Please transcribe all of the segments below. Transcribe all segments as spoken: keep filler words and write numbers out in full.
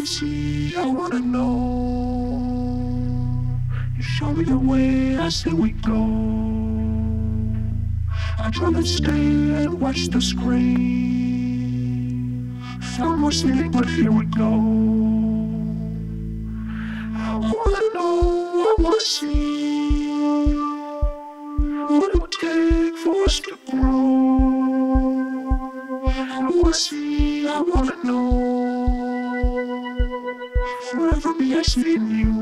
wanna see, I wanna know. You show me the way, I say we go. I'd rather stay and watch the screen. Felt more sleeping, but here we go. I wanna know, I wanna see what it would take for us to grow. I wanna see, I wanna know. Forever be I see in you.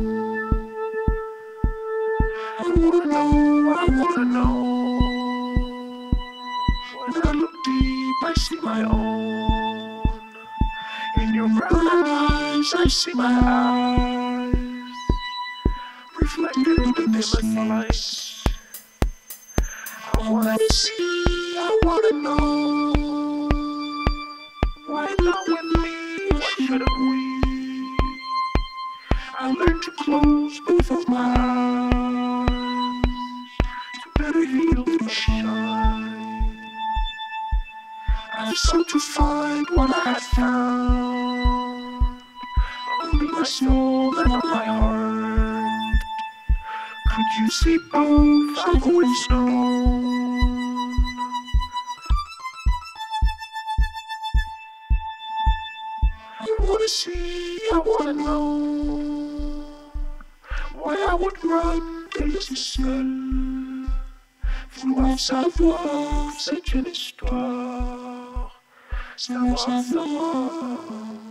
I wanna know, I wanna know. When I look deep, I see my own. In your brown eyes, I see my eyes, reflected in the dimmer lights. I wanna see, I wanna know. Why not with me? Why shouldn't we? I learned to close both of my eyes to better heal to shine. I've sought to find what I had found, only my soul and not my heart. Could you see both? I've always known. I wanna see, I wanna know why I would run days seul. Vouloir savoir, c'est une histoire. Savoir, savoir.